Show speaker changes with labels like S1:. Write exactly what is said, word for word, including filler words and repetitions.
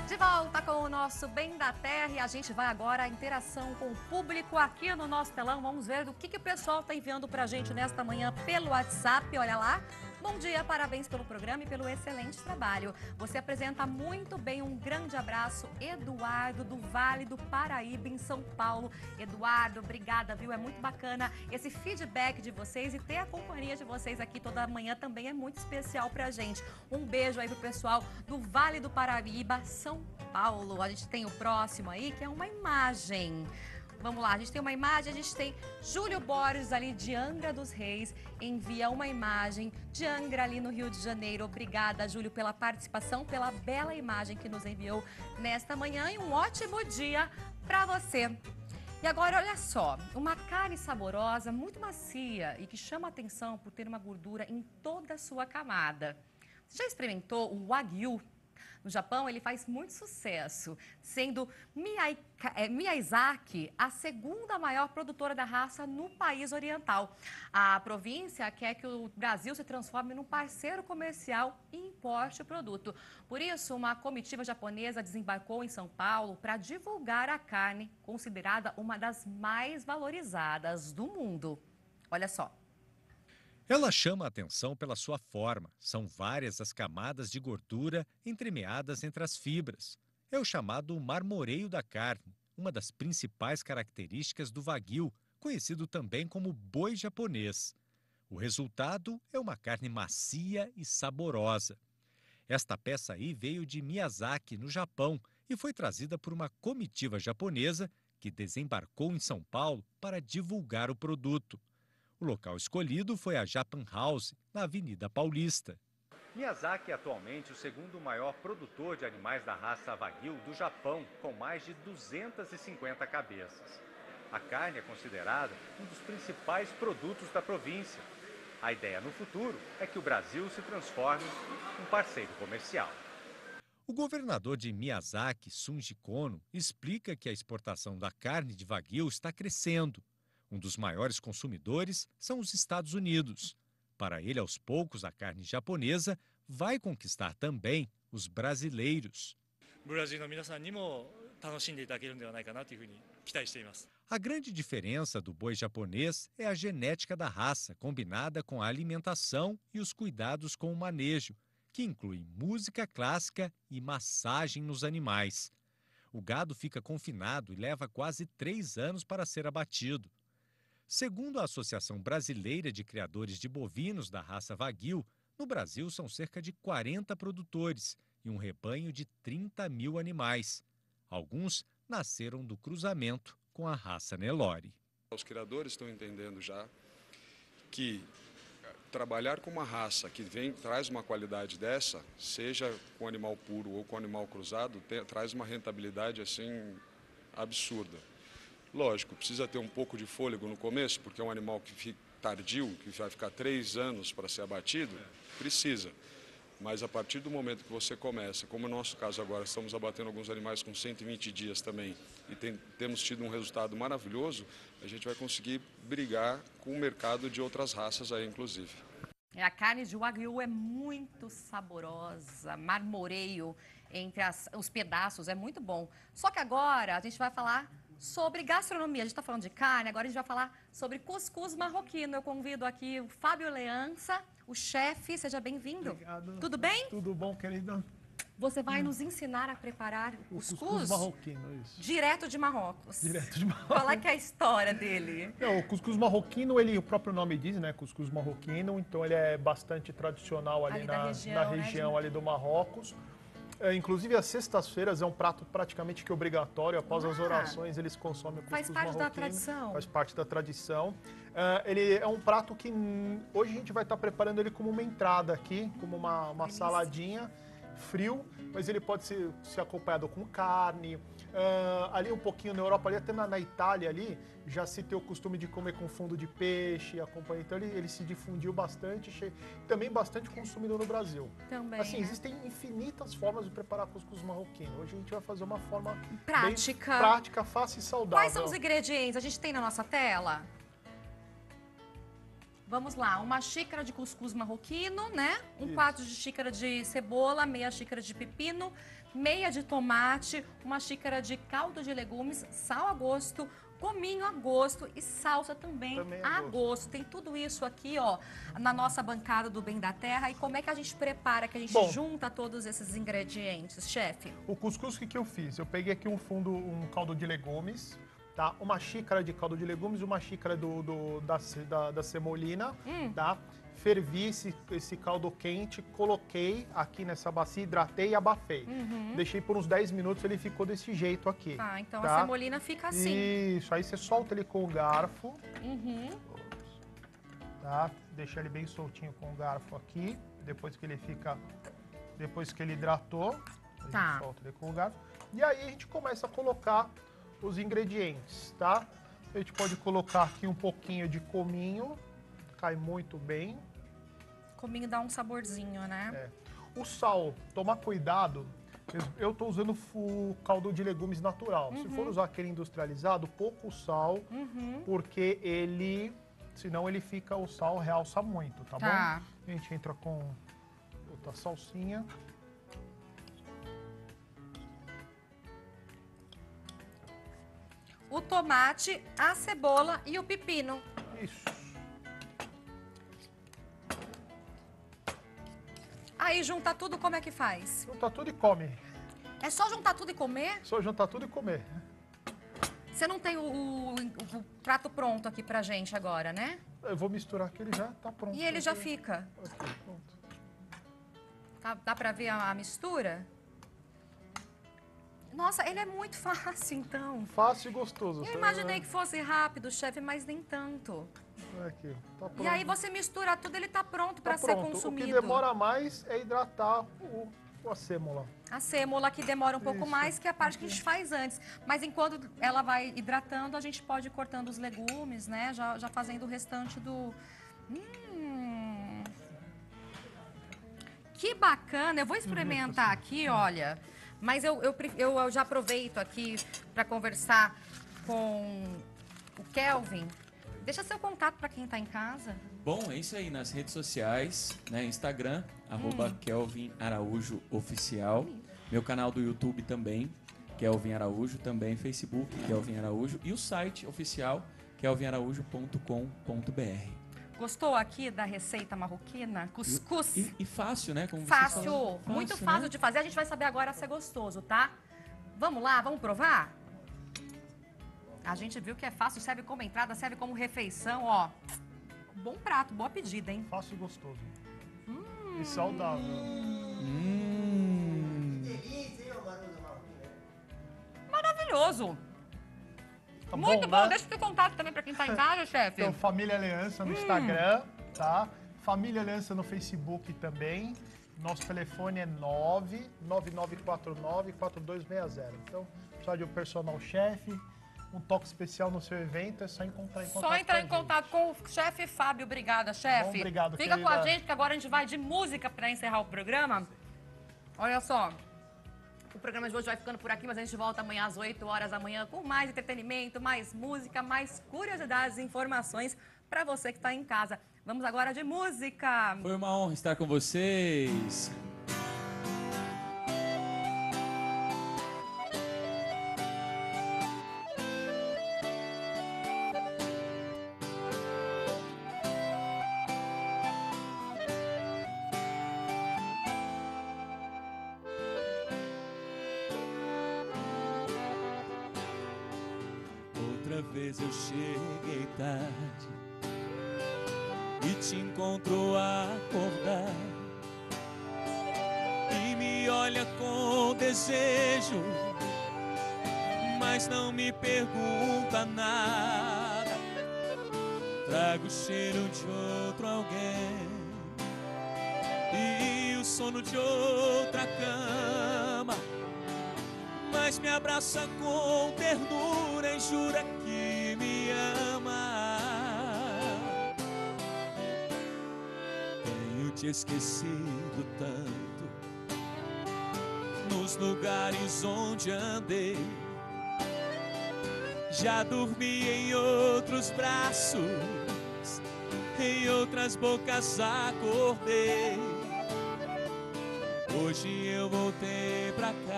S1: De volta com o nosso Bem da Terra e a gente vai agora à interação com o público aqui no nosso telão. Vamos ver do que, que o pessoal está enviando para a gente nesta manhã pelo WhatsApp. Olha lá. Bom dia, parabéns pelo programa e pelo excelente trabalho. Você apresenta muito bem. Um grande abraço, Eduardo, do Vale do Paraíba, em São Paulo. Eduardo, obrigada, viu? É muito bacana esse feedback de vocês e ter a companhia de vocês aqui toda manhã também é muito especial pra gente. Um beijo aí pro pessoal do Vale do Paraíba, São Paulo. A gente tem o próximo aí, que é uma imagem. Vamos lá, a gente tem uma imagem, a gente tem Júlio Borges ali de Angra dos Reis, envia uma imagem de Angra ali no Rio de Janeiro. Obrigada, Júlio, pela participação, pela bela imagem que nos enviou nesta manhã e um ótimo dia para você. E agora, olha só, uma carne saborosa, muito macia e que chama atenção por ter uma gordura em toda a sua camada. Você já experimentou o Wagyu? No Japão, ele faz muito sucesso, sendo Miyazaki a segunda maior produtora da raça no país oriental. A província quer que o Brasil se transforme num parceiro comercial e importe o produto. Por isso, uma comitiva japonesa desembarcou em São Paulo para divulgar a carne, considerada uma das mais valorizadas do mundo. Olha só.
S2: Ela chama a atenção pela sua forma. São várias as camadas de gordura entremeadas entre as fibras. É o chamado marmoreio da carne, uma das principais características do Wagyu, conhecido também como boi japonês. O resultado é uma carne macia e saborosa. Esta peça aí veio de Miyazaki, no Japão, e foi trazida por uma comitiva japonesa que desembarcou em São Paulo para divulgar o produto. O local escolhido foi a Japan House, na Avenida Paulista. Miyazaki é atualmente o segundo maior produtor de animais da raça Wagyu do Japão, com mais de duzentas e cinquenta cabeças. A carne é considerada um dos principais produtos da província. A ideia no futuro é que o Brasil se transforme em um parceiro comercial. O governador de Miyazaki, Sunji Kono, explica que a exportação da carne de Wagyu está crescendo. Um dos maiores consumidores são os Estados Unidos. Para ele, aos poucos, a carne japonesa vai conquistar também os brasileiros. A grande diferença do boi japonês é a genética da raça, combinada com a alimentação e os cuidados com o manejo, que inclui música clássica e massagem nos animais. O gado fica confinado e leva quase três anos para ser abatido. Segundo a Associação Brasileira de Criadores de Bovinos da raça Wagyu, no Brasil são cerca de quarenta produtores e um rebanho de trinta mil animais. Alguns nasceram do cruzamento com a raça Nelore.
S3: Os criadores estão entendendo já que trabalhar com uma raça que vem, traz uma qualidade dessa, seja com animal puro ou com animal cruzado, te, traz uma rentabilidade assim absurda. Lógico, precisa ter um pouco de fôlego no começo, porque é um animal que fica tardio, que vai ficar três anos para ser abatido, precisa. Mas a partir do momento que você começa, como no nosso caso agora, estamos abatendo alguns animais com cento e vinte dias também, e tem, temos tido um resultado maravilhoso, a gente vai conseguir brigar com o mercado de outras raças aí, inclusive.
S1: A carne de Wagyu é muito saborosa, marmoreio entre as, os pedaços, é muito bom. Só que agora a gente vai falar sobre gastronomia. A gente está falando de carne, agora a gente vai falar sobre cuscuz marroquino. Eu convido aqui o Fábio Leança, o chefe. Seja bem-vindo.
S4: Obrigado.
S1: Tudo bem?
S4: Tudo bom, querida?
S1: Você vai hum. nos ensinar a preparar o cuscuz,
S4: cuscuz marroquino, isso.
S1: Direto de Marrocos.
S4: Direto de Marrocos.
S1: Qual é que é a história dele?
S4: Não, o cuscuz marroquino, ele, o próprio nome diz, né? Cuscuz marroquino. Então ele é bastante tradicional ali, ali na região, na região né, ali do Marrocos. É, inclusive, às sextas-feiras é um prato praticamente que obrigatório. Após ah, as orações, eles consomem o cuscuz
S1: faz parte
S4: marroquino.
S1: Da tradição.
S4: Faz parte da tradição. Uh, ele é um prato que hoje a gente vai estar preparando ele como uma entrada aqui, como uma, uma saladinha, frio, mas ele pode ser, ser acompanhado com carne. Uh, ali um pouquinho na Europa, ali até na, na Itália ali, já se tem o costume de comer com fundo de peixe, acompanha. Então ele, ele se difundiu bastante, che... também bastante consumido no Brasil.
S1: Também.
S4: Assim,
S1: né?
S4: Existem infinitas formas de preparar cuscuz marroquino. Hoje a gente vai fazer uma forma
S1: prática,
S4: bem prática, fácil e saudável.
S1: Quais são os ingredientes? A gente tem na nossa tela? Vamos lá, uma xícara de cuscuz marroquino, né? Um Isso. quarto de xícara de cebola, meia xícara de pepino, meia de tomate, uma xícara de caldo de legumes, sal a gosto, cominho a gosto e salsa também,
S4: Também
S1: a
S4: a
S1: gosto.
S4: gosto.
S1: Tem tudo isso aqui, ó, na nossa bancada do Bem da Terra. E como é que a gente prepara, que a gente
S4: Bom,
S1: junta todos esses ingredientes, chefe?
S4: O cuscuz, o que, que eu fiz? Eu peguei aqui um fundo, um caldo de legumes, tá? Uma xícara de caldo de legumes, uma xícara do, do- da, ce- da, da semolina,
S1: Hum.
S4: tá? Fervi esse, esse caldo quente, coloquei aqui nessa bacia, hidratei e abafei.
S1: Uhum.
S4: Deixei por uns dez minutos, ele ficou desse jeito aqui.
S1: Tá, então
S4: tá?
S1: a semolina fica assim.
S4: Isso, aí você solta ele com o garfo,
S1: Uhum.
S4: tá? Deixa ele bem soltinho com o garfo aqui, depois que ele fica, depois que ele hidratou, a gente
S1: Tá.
S4: solta ele com o garfo. E aí a gente começa a colocar os ingredientes, tá? A gente pode colocar aqui um pouquinho de cominho, cai muito bem.
S1: Cominho dá um saborzinho, né?
S4: É. O sal, tomar cuidado. eu- Eu tô usando o caldo de legumes natural. Se for usar aquele industrializado, pouco sal,
S1: Uhum.
S4: porque ele, senão ele fica, o sal realça muito, tá,
S1: Tá.
S4: bom? A gente entra com outra salsinha.
S1: O tomate, a cebola e o pepino.
S4: Isso.
S1: Aí junta tudo, como é que faz?
S4: Junta tudo e come.
S1: É só juntar tudo e comer?
S4: Só juntar tudo e comer.
S1: Você não tem o, o- o prato pronto aqui pra gente agora, né?
S4: Eu vou misturar aqui, ele já tá pronto.
S1: E ele já
S4: Aqui.
S1: fica.
S4: Aqui, pronto.
S1: Tá- dá pra ver a, a mistura? Nossa, ele é muito fácil, então.
S4: Fácil e gostoso.
S1: Eu
S4: Você
S1: imaginei
S4: vai-
S1: que fosse rápido, chefe, mas nem tanto.
S4: Aqui, tá pronto.
S1: E aí você mistura tudo, ele tá pronto pra
S4: Tá
S1: ser
S4: pronto.
S1: consumido.
S4: O que demora mais é hidratar o, a sêmola.
S1: A sêmola que demora um pouco
S4: Isso.
S1: mais, que é a parte que a gente faz antes. Mas enquanto ela vai hidratando, a gente pode ir cortando os legumes, né? Já, já fazendo o restante do... Hum. Que bacana! Eu vou experimentar aqui, olha. Mas eu, eu, pref- eu- eu já aproveito aqui para conversar com o Kelvin. Deixa seu contato para quem está em casa.
S5: Bom, é isso aí, nas redes sociais, né, Instagram, arroba Kelvin Araújo Oficial, meu canal do YouTube também, Kelvin Araújo, também Facebook, Kelvin Araújo, e o site oficial, kelvin araújo ponto com ponto br.
S1: Gostou aqui da receita marroquina? Cuscuz.
S5: E, e fácil, né? Como vocês
S1: Fácil,
S5: falaram.
S1: muito
S5: Fácil,
S1: fácil
S5: né?
S1: de fazer. A gente vai saber agora se é gostoso, tá? Vamos lá, vamos provar? A gente viu que é fácil, serve como entrada, serve como refeição, ó. Bom prato, boa pedida, hein?
S4: Fácil e gostoso. E saudável.
S5: Hum.
S1: Maravilhoso.
S4: Tá
S1: Muito bom.
S4: né?
S1: Deixa o seu contato também pra quem tá em casa, chefe.
S4: Então, Família Aliança no Instagram, tá? Família Aliança no Facebook também. Nosso telefone é nove nove nove quatro nove quatro dois seis zero. Então, precisa de um personal chefe, um toque especial no seu evento, é só encontrar em contato
S1: Só entrar
S4: com
S1: em
S4: a gente.
S1: contato com o chefe Fábio. Obrigada, chefe.
S4: Bom, obrigado,
S1: Fica com a
S4: querida.
S1: gente, que agora a gente vai de música pra encerrar o programa. Olha só. O programa de hoje vai ficando por aqui, mas a gente volta amanhã às oito horas da manhã com mais entretenimento, mais música, mais curiosidades e informações pra você que tá em casa. Vamos agora de música.
S5: Foi uma honra estar com vocês. Outra vez eu cheguei tarde e te encontro a acordar e me olha com desejo, mas não me pergunta nada. Trago o cheiro de outro alguém e o sono de outra cama, mas me abraça com ternura e jura que me ama. Tenho te esquecido tanto nos lugares onde andei. Já dormi em outros braços, em outras bocas acordei. Hoje eu voltei pra cá.